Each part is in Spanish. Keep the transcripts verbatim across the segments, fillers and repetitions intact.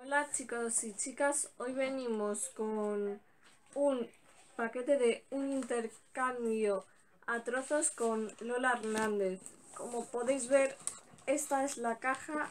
Hola chicos y chicas, hoy venimos con un paquete de un intercambio a trozos con Lola Hernández. Como podéis ver, esta es la caja.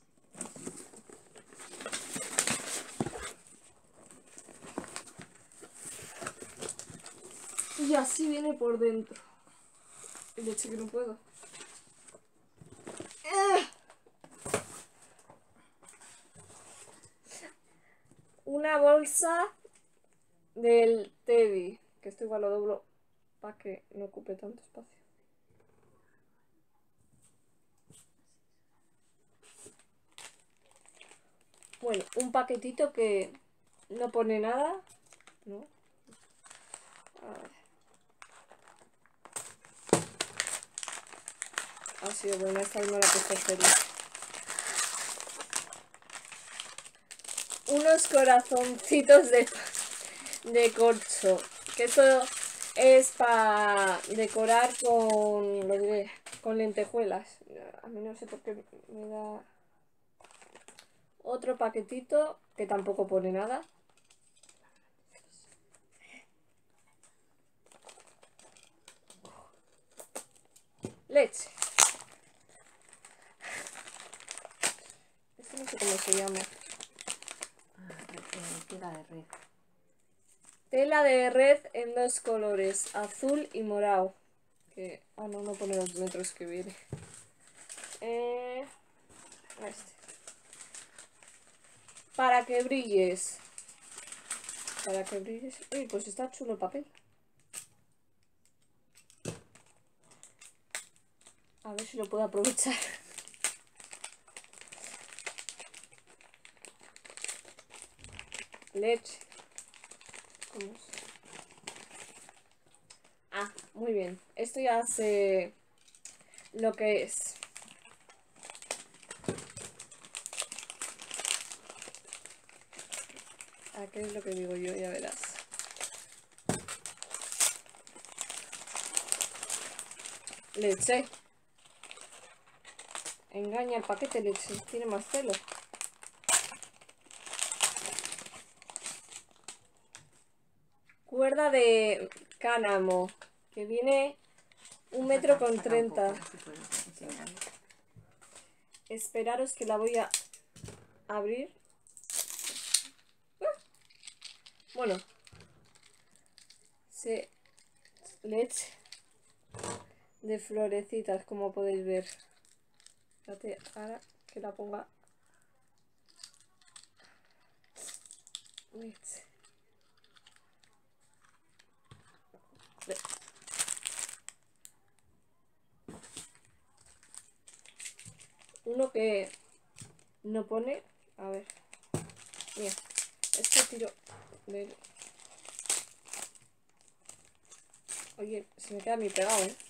Y así viene por dentro. Y de hecho que no puedo. Una bolsa del Teddy, que esto igual lo doblo para que no ocupe tanto espacio. Bueno, un paquetito que no pone nada, ¿no? A ver. Ha sido buena, esta vez no la he puesto serio. Unos corazoncitos de, de corcho, que esto es para decorar con, lo diré, con lentejuelas. A mí no sé por qué me da otro paquetito que tampoco pone nada. Leche. Esto no sé cómo se llama. Tela de red. Tela de red en dos colores, azul y morado. Que, ah, no, no pone los metros que viene. Eh, este. Para que brilles. Para que brilles. Uy, pues está chulo el papel. A ver si lo puedo aprovechar. Leche. ¿Cómo es? Ah, muy bien. Esto ya sé lo que es. ¿A qué es lo que digo yo? Ya verás. Leche. Engaña el paquete, leche. Tiene más pelo. Cuerda de cánamo. Que viene un metro con treinta. Esperaros que la voy a abrir. Bueno. Se... Leche. De florecitas, como podéis ver. Fíjate, ahora que la ponga. Leche. Uno que no pone. A ver. Mira. Este tiro del... Oye, se me queda mi pegado, ¿eh?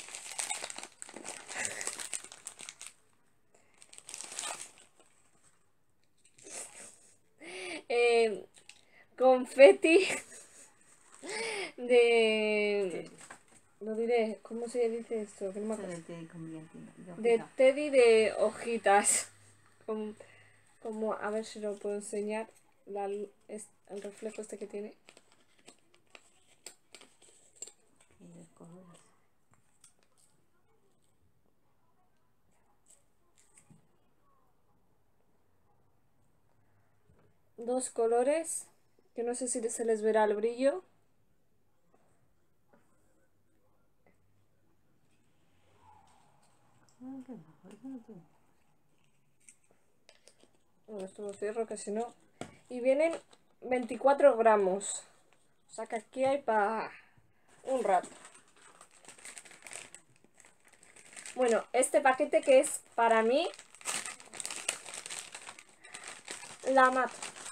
eh confeti de... Lo diré, ¿cómo se dice esto? Que no me acuerdo. De Teddy de hojitas. Como, como, a ver si lo puedo enseñar. La, es, el reflejo este que tiene. Dos colores. Que no sé si se les verá el brillo. Bueno, esto lo cierro que si no. Y vienen veinticuatro gramos. O sea que aquí hay para un rato. Bueno, este paquete que es para mí la mato.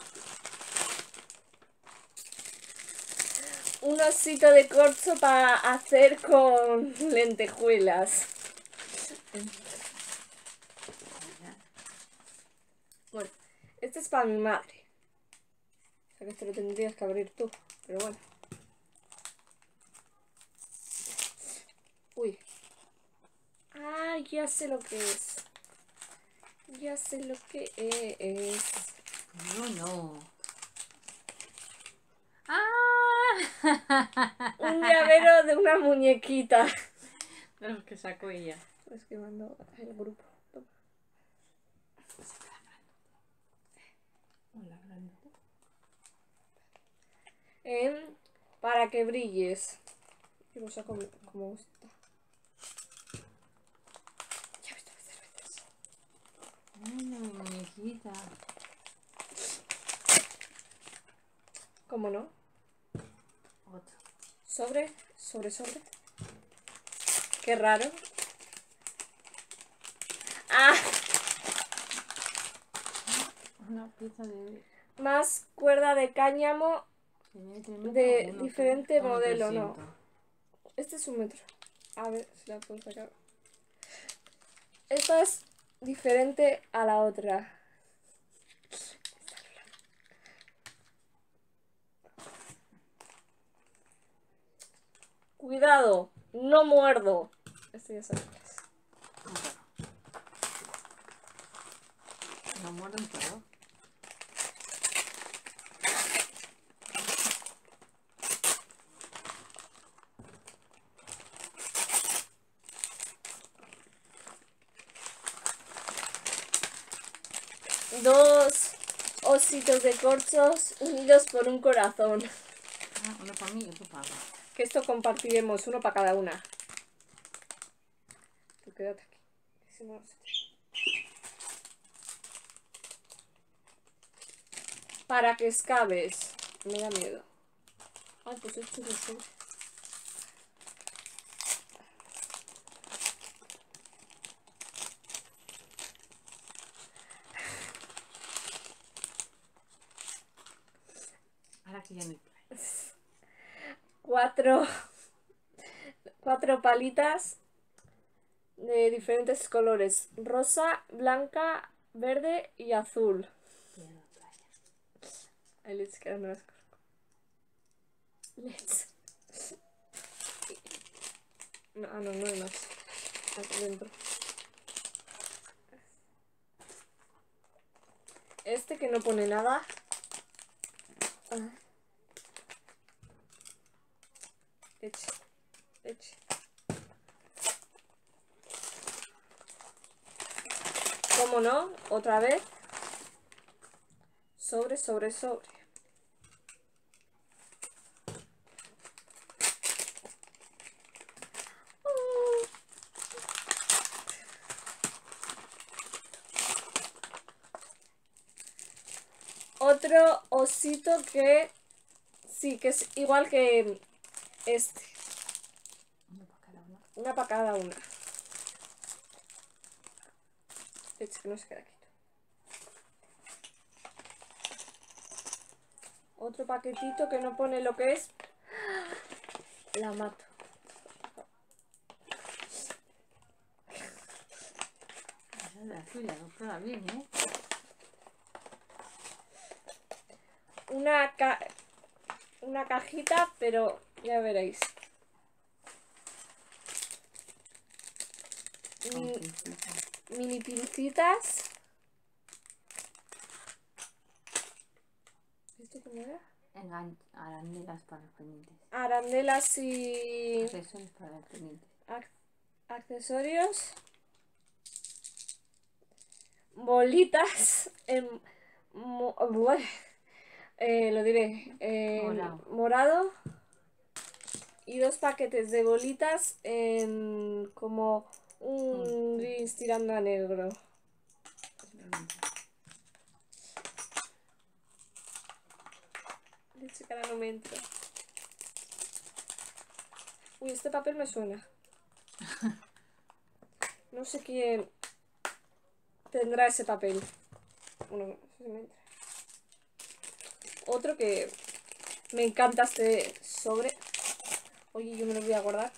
Un osito de corcho para hacer con lentejuelas. Bueno, este es para mi madre. O sea que esto lo tendrías que abrir tú, pero bueno. Uy. Ah, ya sé lo que es. Ya sé lo que es. No, no. ¡Ah! Un llavero de una muñequita. De los que sacó ella. Es que mandó el grupo. Hola, grandote. En para que brilles. Y lo saco como está. Ya ves, ves, ves, ves. Ay, mi muñequita. ¿Cómo no? Otro. Sobre, sobre, sobre. Qué raro. ¡Ah! Una pieza de... Más cuerda de cáñamo de uno, diferente uno modelo, no. trescientos. Este es un metro. A ver si la puedo sacar. Esta es diferente a la otra. Cuidado, no muerdo. Este ya sabes. No muerde un perro. Dos ositos de corchos unidos por un corazón. Ah, uno para mí y otro para mí. Que esto compartiremos, uno para cada una. Tú quédate aquí. Si no, no sé. Para que escabes. Me da miedo. Ay, pues esto es así. Ahora que ya no hay playa. Cuatro, cuatro palitas de diferentes colores. Rosa, blanca, verde y azul. Ya no hay playa. Ahí les quedan las cosas. Let's. No, ah, no, no hay más. Aquí dentro. Este que no pone nada. Ah. Eche. Eche. ¿Cómo no? Otra vez. Sobre, sobre, sobre. Otro osito que sí, que es igual que este. Uno para cada uno. Una para cada una. De hecho, que no se queda quieto. Otro paquetito que no pone lo que es. La mato. Esa es la tuya, doctora, bien, ¿eh? Una, ca una cajita, pero ya veréis. Con Mi pincitas. mini pincitas. ¿Esto cómo era? Engan arandelas para los pendientes. Arandelas y Accesorios para los pendientes. ac accesorios. Bolitas en mo eh, lo diré en Morado. morado. Y dos paquetes de bolitas en como un gris tirando a negro. Leche cara no me entra. Uy, este papel me suena. No sé quién tendrá ese papel. Bueno, no sé si me entra. Otro que me encanta este sobre. Oye, yo me lo voy a guardar.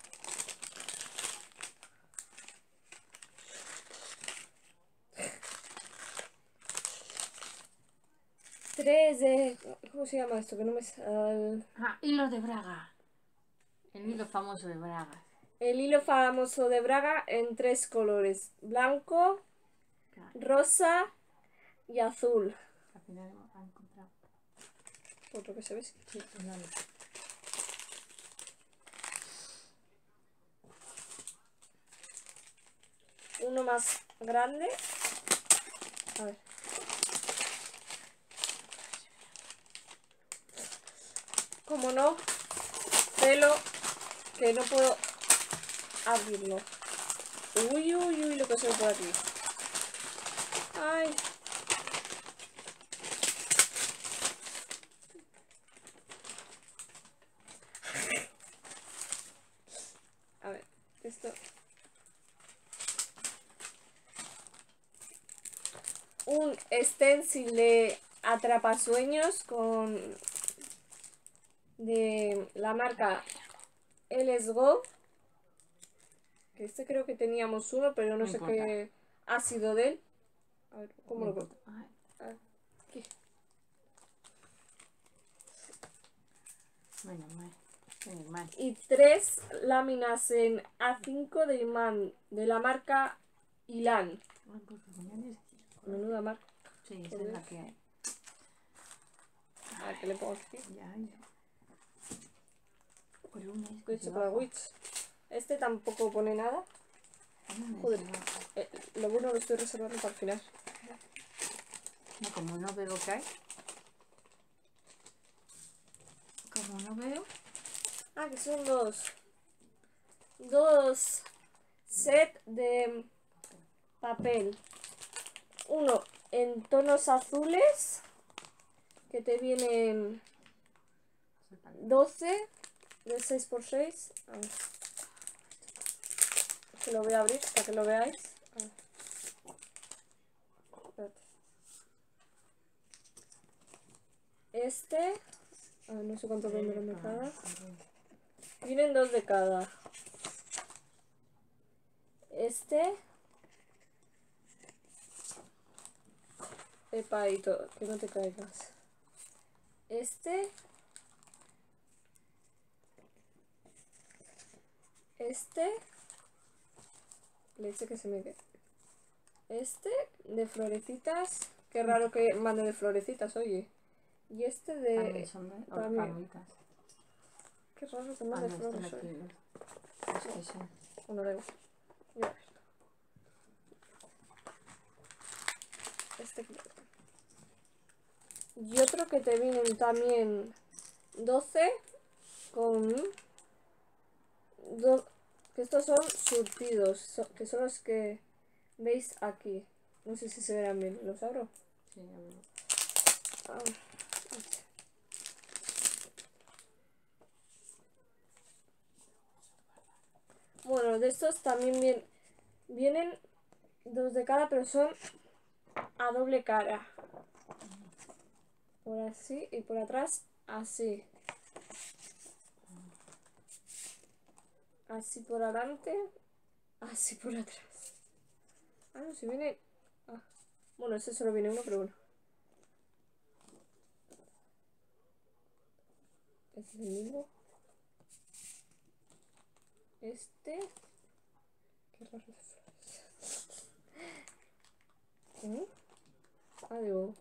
Tres de... ¿Cómo se llama esto? Que no me sale... Ah, hilo de Braga. El hilo famoso de Braga. El hilo famoso de Braga en tres colores. Blanco, Claro. rosa y azul. Para final hemos encontrado. Otro que se ve. Sí, no, no. Uno más grande. A ver. Como no, pelo que no puedo abrirlo. Uy, uy, uy, lo que se ve por aquí. Ay. A ver, esto. Un stencil de atrapasueños con de la marca Let's Go. Que este creo que teníamos uno, pero no, No sé importa. qué ha sido de él. A ver, ¿cómo No lo veo? importa. Ay, Aquí. menos mal. Menos mal. Y tres láminas en A cinco de imán de la marca Ilan. Ay, pues, mañana es- Menuda marca. Sí, esa Por es Dios. la que hay. A ver, ¿qué le pongo aquí? Ya, ya. Columnas que Estoy se hecho para baja. Witch. Este tampoco pone nada. Columnas Joder. se baja. Eh, lo bueno lo estoy reservando para el final. No, como no veo que hay. Como no veo. Ah, que son dos. Dos set de papel. Uno en tonos azules. Que te vienen doce de seis por seis. A ver. Que lo voy a abrir para que lo veáis. A ver. Espérate. Este. A ver, no sé cuánto vendrán de cada. Vienen dos de cada. Este. Epa, y todo, que no te caigas. Este. Este. Leche que se me quede. Este de florecitas. Qué raro que mande de florecitas, oye. Y este de. También son de también. palmitas. Qué raro que Ah, mande no, flores están aquí. hoy. Los que son. Uno de ellos. Ya. Este. Y otro que te vienen también doce con do, que estos son surtidos, so, que son los que veis aquí. No sé si se verán bien, ¿los abro? Sí, ya veo. Ah, bueno, de estos también vienen, vienen dos de cada, pero son a doble cara. Por así y por atrás así. Así por adelante, así por atrás. Ah, no, si viene... Ah. Bueno, ese solo viene uno, pero bueno. Este es el mismo. Este... Qué raro. ¿Eh? Ah, digo...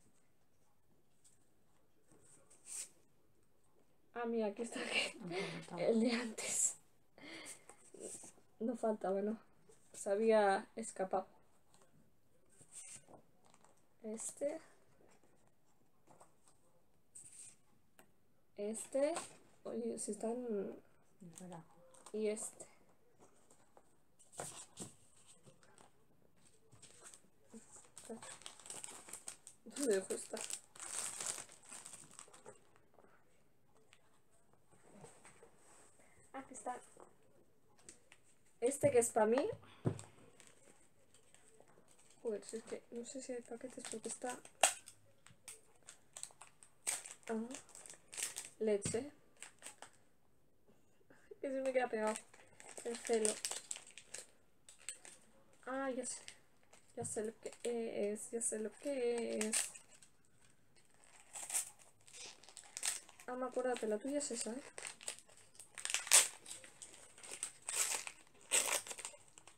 Ah, mira, aquí está el de antes. No faltaba, ¿no? Se había escapado. Este. Este. Oye, si están... Y este. ¿Dónde dejo esta? Aquí está. Este que es para mí. Joder, si es que no sé si hay paquetes porque está... Ah, leche. Que se me queda pegado el celo. Ah, ya sé. Ya sé lo que es. Ya sé lo que es. Ah, me acuérdate, la tuya es esa, ¿eh?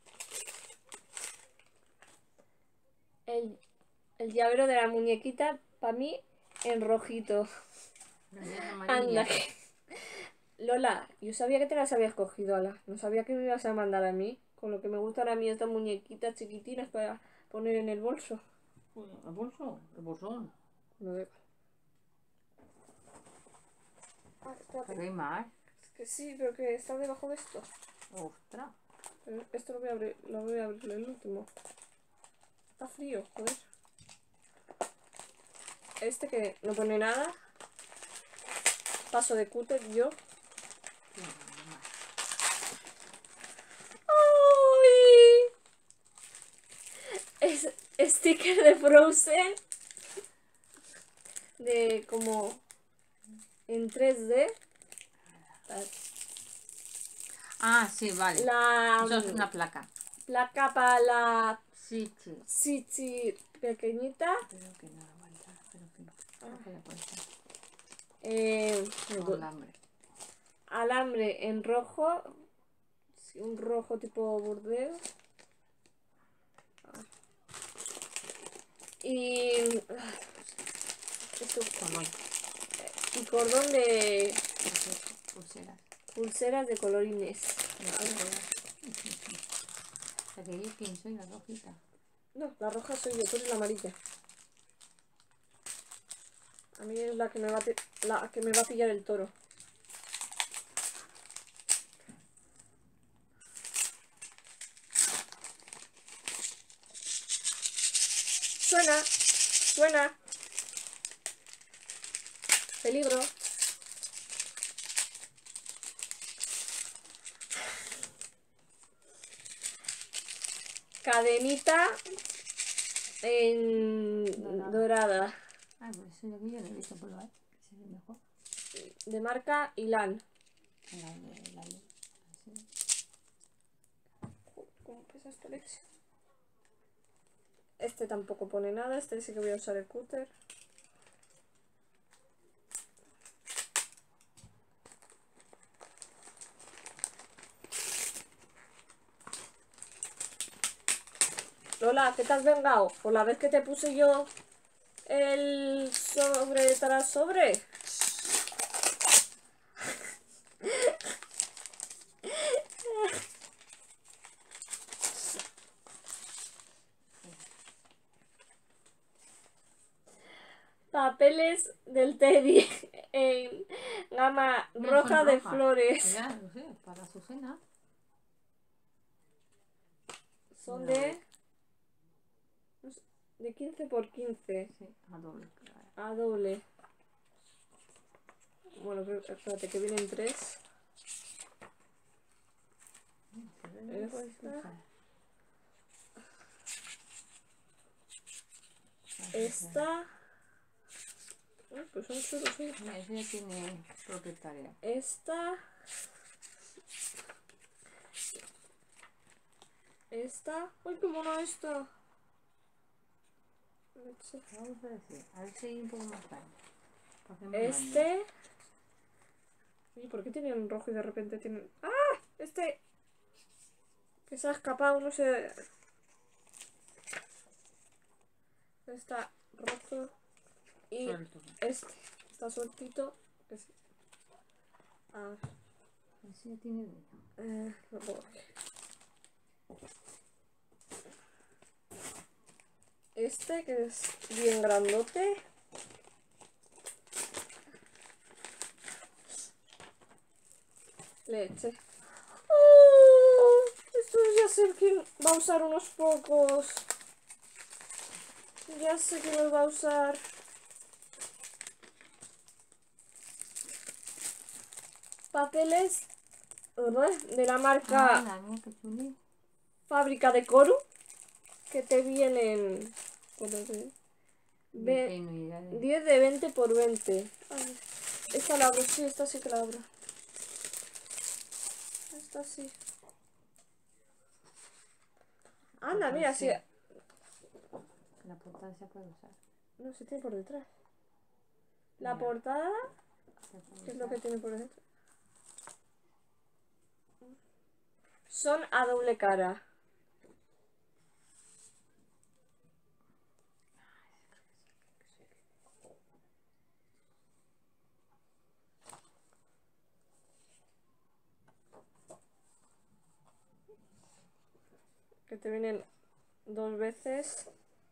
El, el llavero de la muñequita para mí en rojito. La mía es Anda, amarilla. que... Lola, yo sabía que te las habías cogido, ala. No sabía que me ibas a mandar a mí. Con lo que me gustan a mí estas muñequitas chiquitinas para poner en el bolso. ¿El bolso? ¿Qué bolsón? No veo. Ah, espérate. Pero hay más. Es que sí, pero que está debajo de esto. Ostras. Pero esto lo voy a abrir, lo voy a abrir el último. Está frío, joder. Este que no pone nada. Paso de cúter yo. ¡Ay! Es sticker de Frozen. De como en tres D. Ah, sí, vale. La Eso es una placa. placa para la Sí, sí. chichi pequeñita. Creo que no aguanta, pero que no. Creo que le puede ser. Eh, Alambre. alambre en rojo. Sí, un rojo tipo burdeo. Y. Esto, Cordón. y cordón de Pulseras. pulseras de colorines. La que yo quién soy, la rojita. No, la roja soy yo, tú eres la amarilla. A mí es la que me va a, pi- la que me va a pillar el toro. Suena, suena. Peligro. Cadenita en Dorada. dorada. Ay, por eso yo que yo no he visto probar. Ese es el mejor. De marca Ilan. La de la de. Así. ¿Cómo pesa esta leche? Este tampoco pone nada, este sí que voy a usar el cúter. Lola, ¿qué te has vengado? Por la vez que te puse yo el sobre tras sobre. Papeles del Teddy en gama Mira, roja son de rojas. flores. Ya, no sé, para su cena. Son Mira, de, no sé, de quince por quince. Sí, a doble. Claro. A doble. Bueno, pero espérate que vienen tres. Esta. Esta. Uy, pues son chulos, ¿eh? Mira, ese ya tiene propietaria. Esta. Esta. Uy, qué mono esta. Vamos a decir, a ver si hay un poco más grande. Para que me mande. Este. Oye, ¿por qué tienen rojo y de repente tienen... ¡Ah! Este. Que se ha escapado, no sé. Está roto. Y Suelto. este. Está sueltito. Es- A ver. Ese ya tiene dedo. Eh, lo pongo aquí. Este que es bien grandote. Leche. ¡Oh! Esto ya sé quién va a usar unos pocos. Ya sé que los va a usar. Papeles ¿verdad? De la marca Ah, la mía, qué chuli. Fábrica de Coru. Que te vienen. ¿Cuánto te- No Ve- tengo ni idea de- diez de veinte por veinte. A ver, esta la abro, sí, esta sí que la abro. Esta sí. Anda, mira, sí. La portada se puede usar. No se tiene por detrás. La Mira. portada, Se puede ¿qué es lo usar. que tiene por dentro? Son a doble cara. que te vienen dos veces.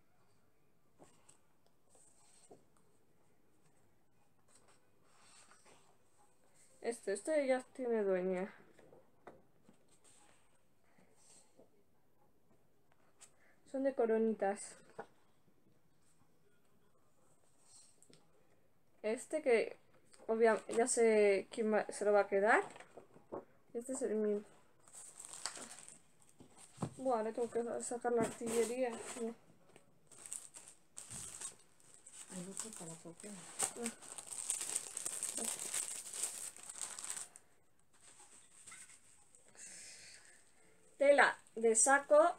Este, este ya tiene dueña. Son de coronitas. Este que obviamente ya sé quién va, se lo va a quedar. Este es el mío. Buah, le tengo que sacar la artillería. No. Hay mucho para copiar. No. Tela de saco.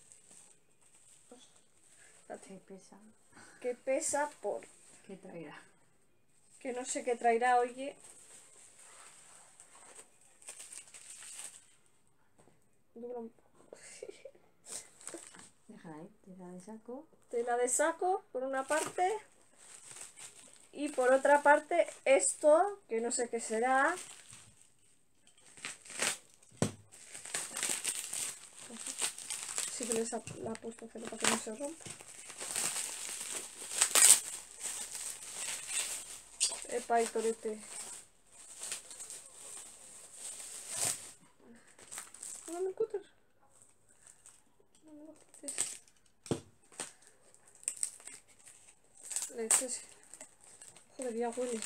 ¿Qué pesa? Que pesa por... ¿Qué traerá? Que no sé qué traerá, oye. Dura un poco. Déjala ahí, tela de saco. Tela de saco, por una parte. Y por otra parte, esto, que no sé qué será. Sí que les ha, la ha puesto celo para que no se rompa. Epa, y torete. No me cúter. No me lo quites. Leches. Joder, ya huele.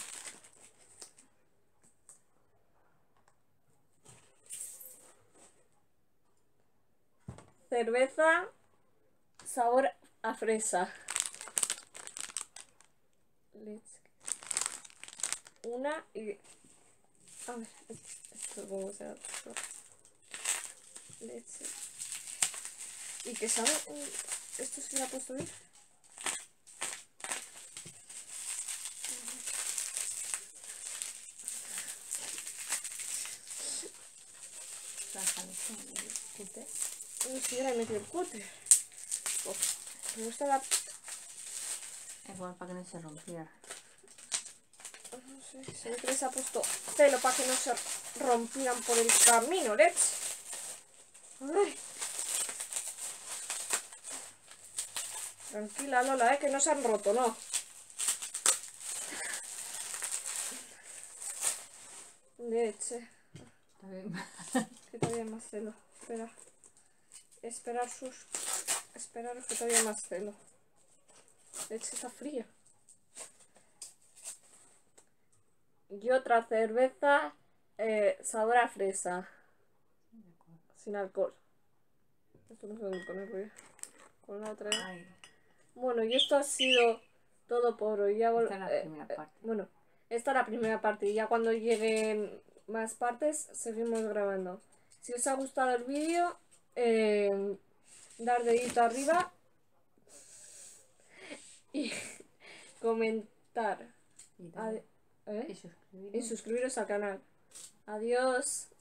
Cerveza, sabor a fresa. Leche. Una y... A ver, esto cómo se ha... Leche. ¿Y qué sabe? ¿Esto sí lo ha puesto bien? ¿Cúter? No sé, ya le he metido el cúter. Oh, me gusta la... Igual para que no se rompiera. No sé, se ve que les ha puesto celo para que no se rompieran por el camino, leche. Ay. Tranquila, Lola, eh, que no se han roto, ¿no? Leche. Está bien. Que todavía hay más celo. Espera. Esperar sus... Esperaros que todavía hay más celo. Leche está fría. Y otra cerveza eh, sabor a fresa. Sin alcohol. Esto no sé dónde ponerlo ya. Con la otra. Ay. Bueno, y esto ha sido todo por hoy. Ya Esta es la eh, primera eh, parte. bueno, esta es la primera parte. Y ya cuando lleguen más partes, seguimos grabando. Si os ha gustado el vídeo, eh, dar dedito arriba y comentar. Y, Ad- ¿eh? y suscribiros. Y suscribiros al canal. Adiós.